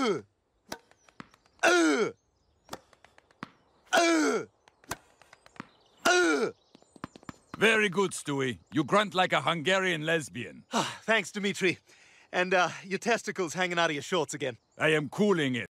Very good, Stewie. You grunt like a Hungarian lesbian. Thanks, Dimitri. And your testicles hanging out of your shorts again. I am cooling it.